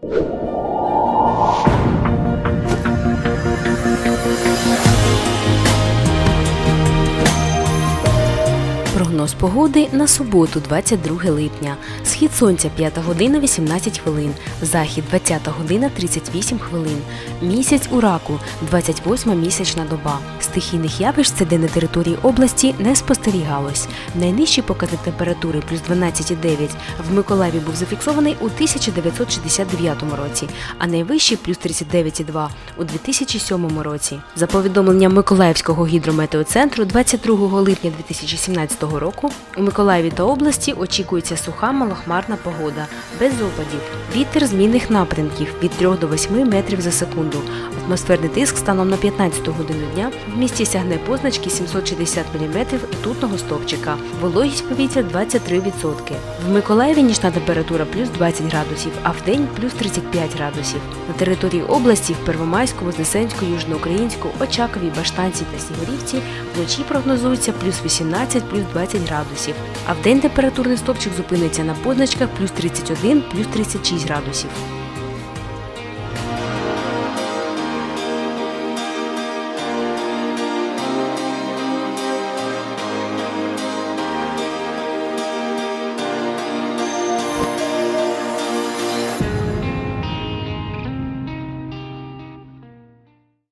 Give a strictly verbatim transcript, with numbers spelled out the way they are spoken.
Прогноз погоди на суботу, двадцять друге липня. Схід сонця – п'ята година вісімнадцять хвилин, захід – двадцята година тридцять вісім хвилин. Місяць у раку – двадцять восьма місячна доба. Стихійних явищ цей день на території області не спостерігалось. Найнижчий показник температури – плюс дванадцять цілих дев'ять в Миколаєві був зафіксований у тисяча дев'ятсот шістдесят дев'ятому році, а найвищий – плюс тридцять дев'ять цілих два у дві тисячі сьомому році. За повідомленням Миколаївського гідрометеоцентру, двадцять другого липня дві тисячі сімнадцятого року у Миколаєві та області очікується суха малохмарна погода, без опадів. Вітер змінних напрямків від трьох до восьми метрів за секунду. Атмосферний тиск станом на п'ятнадцяту годину дня в місті сягне позначки сімсот шістдесят міліметрів ртутного стовпчика. Вологість повітря двадцять три відсотки. В Миколаєві нічна температура плюс двадцять градусів, а вдень плюс тридцять п'ять градусів. На території області в Первомайську, Вознесенську, Южноукраїнську, Очакові, Баштанці та Снігурівці вночі прогнозується плюс вісімнадцять, плюс двадцять градусів, а вдень температурний стовпчик зупиниться на позначках плюс тридцять один, плюс тридцять шість градусів.